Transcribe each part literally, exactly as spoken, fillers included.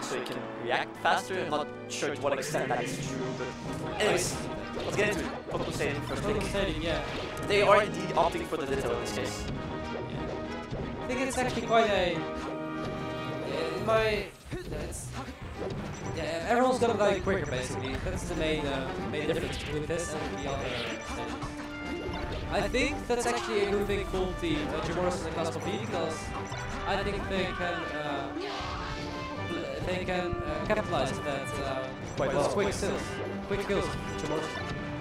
so he can react faster. I'm not sure to what extent that is true, but anyways, let's get into it. Focus Stadium first Focus pick. Stadium, yeah. They are indeed opting for the Ditto in this case. Yeah. I think it's actually quite a... In my... It's, yeah, everyone's gonna die quicker basically. That's the main, uh, main difference between this and the other stadiums. I think that's actually a good thing for team uh, Jim Morrison and Casper V, because I think they can uh, they can uh, capitalize that uh, Quite those well. quick kills, quick kills. Jim Morrison.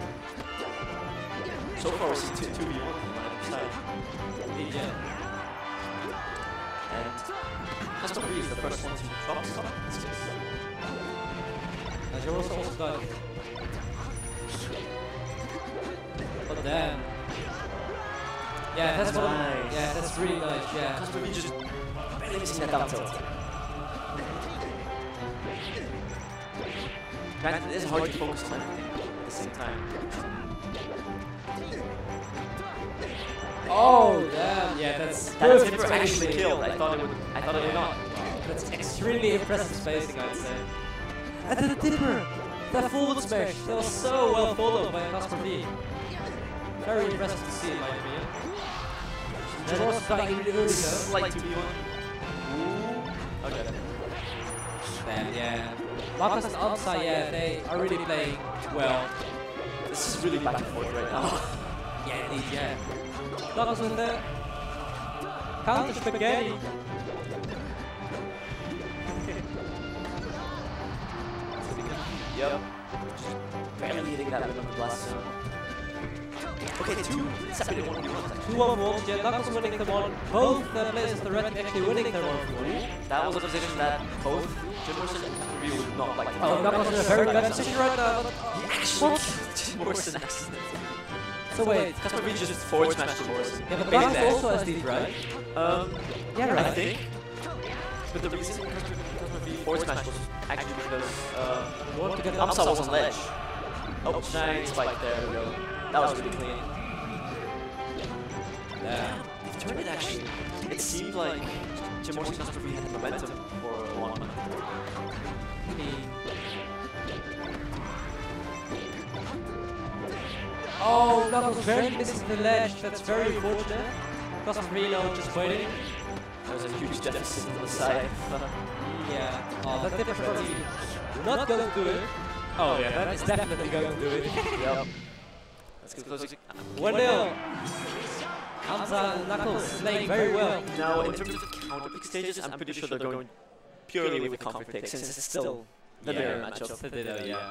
So far, we see two v one on either side. Indeed, yeah. And Casper V is the first one to drop the stop in this case. Uh, Jim Morrison also died. But then. Yeah, that's what nice. Yeah, that's really nice, yeah. Casper V just barely missing that down tilt. Granted, it is hard to focus on everything at the same time. Oh, damn. Yeah, that's That perfect Tipper actually spacing. killed. I thought it would. I thought it would not. That's extremely impressive spacing, I'd say. And then the Tipper! That forward smash! That was so well followed by Casper V. Very impressive to see, in my opinion. Jim Morrison dying really early though. Slight two v one. Okay. Man, yeah. Marcus and Amsa, yeah, they are really playing well. This is really back and forth right now. Yeah, indeed, yeah. Knuckles with the counter spaghetti. Yep. Barely hitting that limit blast zone. Okay, two separate one v ones actually. Two one ones, yeah, Knuckles winning the one. Both uh, players of the red team actually winning their one v one. That was a position that both Jim Morrison and Casper V would not like to Oh, do. Knuckles in a very bad position right now. But He actually killed Jim Morrison accident. so wait, Casper V just forward smashed Jim Morrison. yeah, but Made it Knuckles there. also has these, right? Um, Yeah, I right. think. But the reason Casper Casper V forward smash was actually because uh, Want to get Amsa was on ledge. Oh, giant spike, there we go. That was really clean. Yeah. They've turned it actually. It seemed like Jim Morrison and Casper V had the momentum for a long one. Oh, Knuckles very missing the ledge. That's very unfortunate. Casper V now just waiting. There was a huge deficit to the side. Yeah. Oh, that Tipper's probably not going to do it. Oh yeah, that is definitely going to do it. Yep. Let's get closer. one nil. Hamza and Knuckles playing very well. Now, in terms of counter pick stages, I'm pretty sure they're going purely with the counter pick since it's still the mirror matchup. The Ditto, yeah.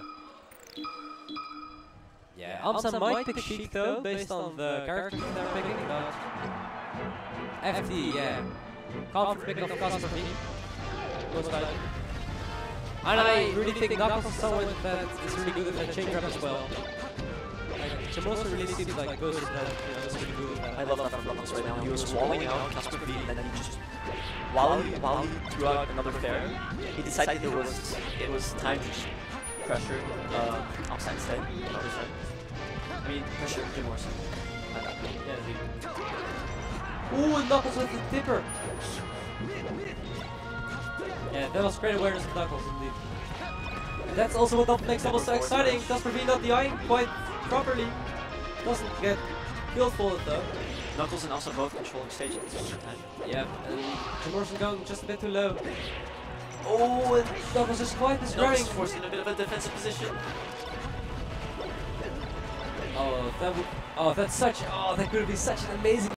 Yeah, Amsa might pick Sheik though, based on the characters they're picking, but F D, yeah. Counter pick of Casper V. Most likely. And I really think Knuckles is someone that is really good at the chain grab as well. Like, Jim Morrison really seems like good at that, you know, is really good at that. I love that from Knuckles right now. He was walling out Casper V and then he just, while he, while he threw out another fair, he decided it was it was time to just pressure uh, Amsa instead. Other side. I mean, pressure Jim Morrison. Yeah, indeed. Ooh, and Knuckles with the Tipper! Yeah, that was great awareness of Knuckles indeed. That's also what makes it so exciting. Casper V not dying quite properly. Doesn't get killed for it though. Knuckles and Amsa both controlling stage at the same time. Yeah, and Jim Morrison going just a bit too low. Oh, and Knuckles is quite disappearing. Knuckles forced in a bit of a defensive position. Oh, that would. Oh, that's such. Oh, that could be such an amazing